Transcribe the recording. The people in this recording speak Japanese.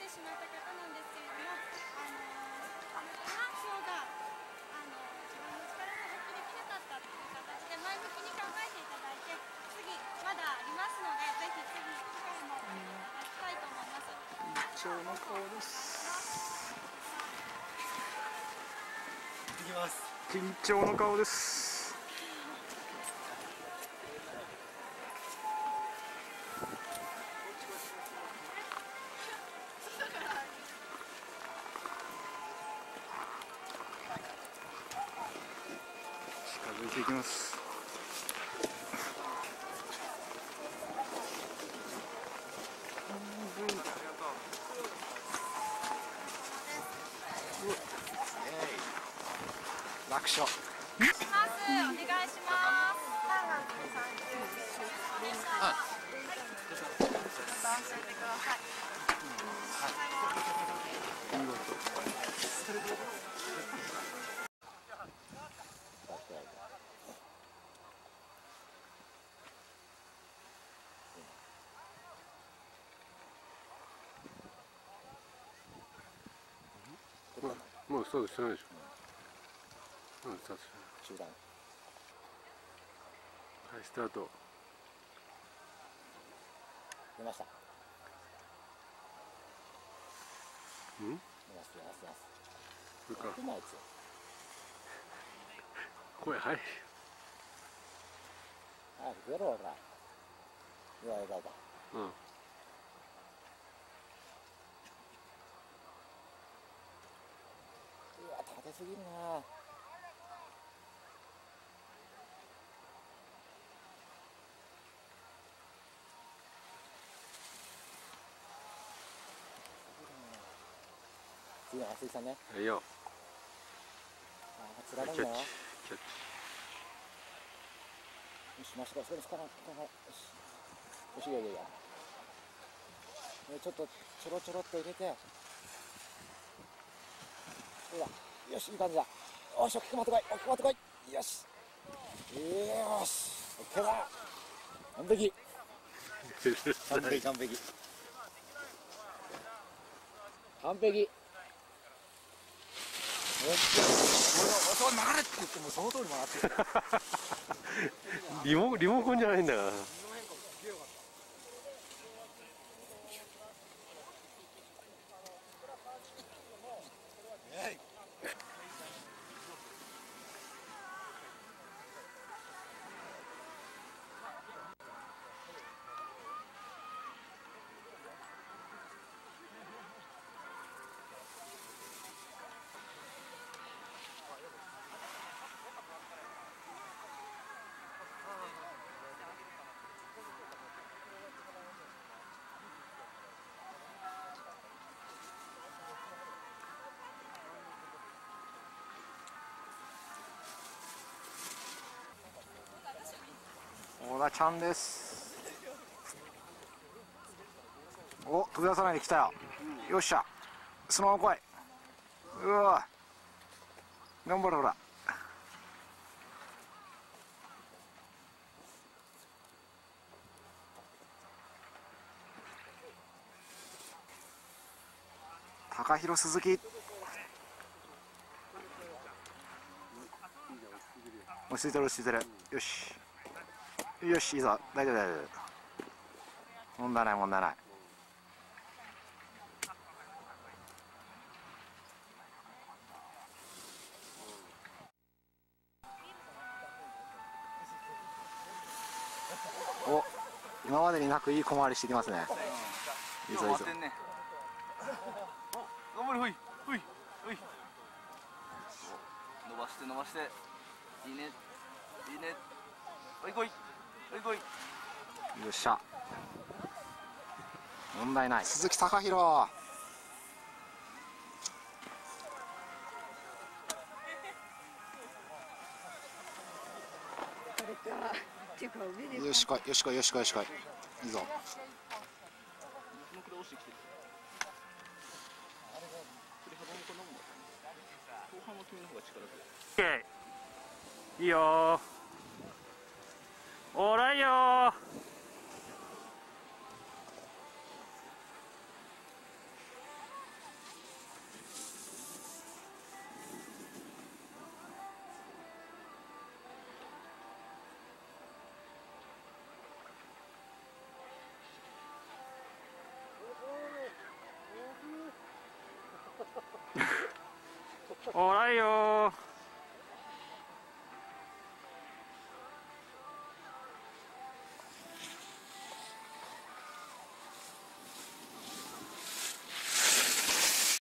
しまった方なんですけれども、今日が自分の力が発揮できなかったという形で前向きに考えていただいて、次まだありますので、ぜひ次回もいただきたいと思います。 緊張の顔です。いきます。緊張の顔です。近づいていきます。楽勝。 お願いします。 もうスタートしてないでしょ。スタート中断。 はい、スタート。 出ました。 うん？ 出ます。 これか。 うまいやつ。 声入る。 早く出ろ、ほら。出た。 うん。 うわ、立てすぎるな。次の松井さんね。 いいよ。 つられんなよ。よキャッし、マシか、それつかない。よし、いや。ちょっとちょろっと入れて。そうだ。よし、いい感じだ。よし、大きく持ってこい。よし。よし。オッケーだ。完璧。俺曲がれって言ってもその通り曲がってる。 リモコンじゃないんだから。 小田ちゃんです。お、飛び出さないで来たよ。よっしゃ、そのまま来い。うわ、頑張れほら。高弘鈴木、落ち着いてる。よし、いいぞ。大丈夫。問題ない。お、今までになくいい小回りしてきますね。いいぞ。 頑張れ、ほい。伸ばして。いいね。おいこい。 よっしゃ、問題ない。鈴木貴弘。よしこい。いいぞ。 いいよ。おらいよ。 おらいよー。